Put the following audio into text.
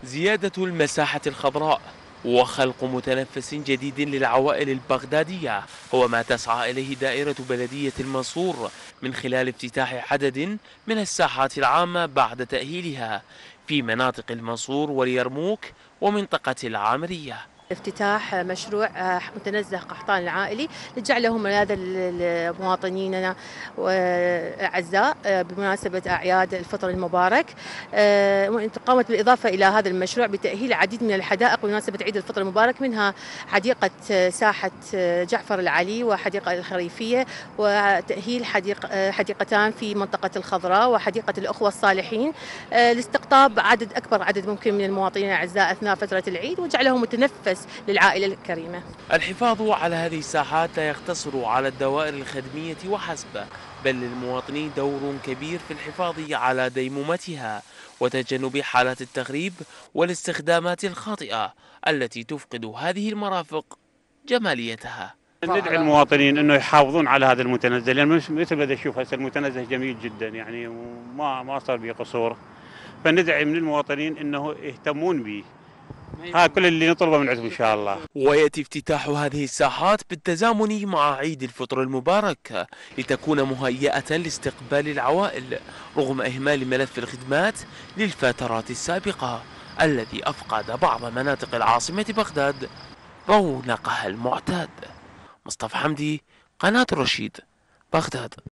زيادة المساحة الخضراء وخلق متنفس جديد للعوائل البغدادية هو ما تسعى إليه دائرة بلدية المنصور من خلال افتتاح عدد من الساحات العامة بعد تأهيلها في مناطق المنصور واليرموك ومنطقة العامرية. افتتاح مشروع متنزه قحطان العائلي لجعله ملاذا لمواطنينا وأعزاء بمناسبة أعياد الفطر المبارك. قامت بالإضافة إلى هذا المشروع بتأهيل العديد من الحدائق بمناسبة عيد الفطر المبارك، منها حديقة ساحة جعفر العلي وحديقة الخريفية، وتأهيل حديقتان في منطقة الخضراء وحديقة الأخوة الصالحين لاستقطاب أكبر عدد ممكن من المواطنين الأعزاء أثناء فترة العيد وجعله متنفس للعائلة الكريمة. الحفاظ على هذه الساحات لا يقتصر على الدوائر الخدمية وحسب، بل للمواطنين دور كبير في الحفاظ على ديمومتها وتجنب حالات التخريب والاستخدامات الخاطئة التي تفقد هذه المرافق جماليتها. ندعي المواطنين انه يحافظون على هذا المتنزه، لان مثل ما تشوف هسه المتنزه جميل جدا يعني وما صار به قصور، فندعي من المواطنين انه يهتمون به. كل اللي نطلبه من عندهم ان شاء الله. ويأتي افتتاح هذه الساحات بالتزامن مع عيد الفطر المبارك لتكون مهيئة لاستقبال العوائل رغم إهمال ملف الخدمات للفترات السابقة الذي أفقد بعض مناطق العاصمة بغداد رونقها المعتاد. مصطفى حمدي، قناة الرشيد، بغداد.